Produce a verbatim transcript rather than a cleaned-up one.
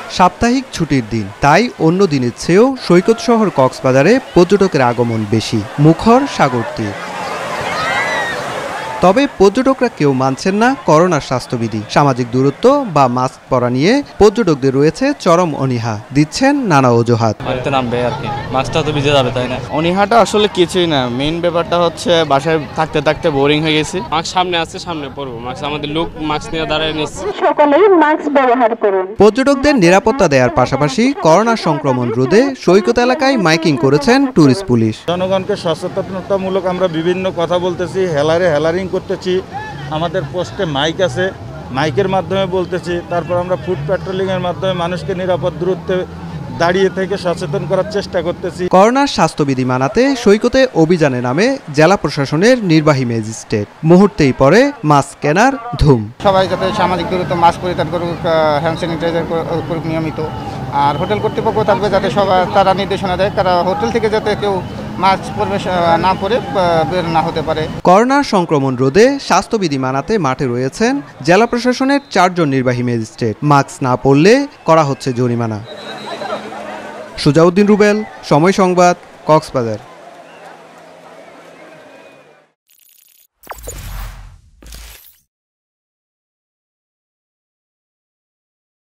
সাপ্তাহিক ছুটির দিন, তাই অন্য দিনের চেয়েও সৈকত শহর কক্সবাজারে পর্যটকের আগমন বেশি, মুখর সাগর তীর। তবে পর্যটকরা কেউ মানছেন না করোনার স্বাস্থ্যবিধি, সামাজিক দূরত্ব বা মাস্ক পরা নিয়ে পর্যটকদের রয়েছে চরম অনীহা, দিচ্ছেন নানা অজুহাত। নামবে আর কি, মাস্কটা তো ভিজে যাবে, তাই না? অনীহাটা আসলে কিছুই না, মেইন ব্যাপারটা হচ্ছে বাসায় থাকতে থাকতে বোরিং হয়ে গেছি। মাস্ক সামনে আছে, সামনে পরবো মাস্ক, আমাদের লোক মাস্ক নিয়ে দাঁড়িয়ে নিচ্ছে। সকলেই মাস্ক ব্যবহার করুন। পর্যটকদের নিরাপত্তা দেওয়ার পাশাপাশি করোনা সংক্রমণ রোধে সৈকত এলাকায় মাইকিং করেছেন ট্যুরিস্ট পুলিশ। জনগণকে সচেতনতামূলক আমরা বিভিন্ন কথা বলতেছি, হেলারে হেলারিং করতেছি, আমাদের পোস্টে মাইক আছে, মাইকের মাধ্যমে বলতেছি। তারপর আমরা ফুড প্যাট্রোলিংয়ের মাধ্যমে মানুষকে নিরাপদ দূরত্বে দাঁড়িয়ে থেকে সচেতন করার চেষ্টা করতেছি। করোনার স্বাস্থ্যবিধি মানাতে সৈকতে অভিযানে নামে জেলা প্রশাসনের নির্বাহী ম্যাজিস্ট্রেট। মুহূর্তেই পরে মাস্ক কেনার ধুম। সবাই যাতে সামাজিক দূরত্ব মাস্ক পরিধান করুক, হ্যান্ড স্যানিটাইজার করুক নিয়মিত। আর হোটেল কর্তৃপক্ষ থাকবে যাতে সবাই তারা নির্দেশনা দেয়, তারা হোটেল থেকে যাতে কেউ মাস্ক পরিবেশ না পরে বের না হতে পারে। করোনার সংক্রমণ রোধে স্বাস্থ্যবিধি মানাতে মাঠে রয়েছেন জেলা প্রশাসনের চারজন নির্বাহী ম্যাজিস্ট্রেট। মাস্ক না পরলে করা হচ্ছে জরিমানা। সুজাউদ্দিন রুবেল, সময় সংবাদ, কক্সবাজার।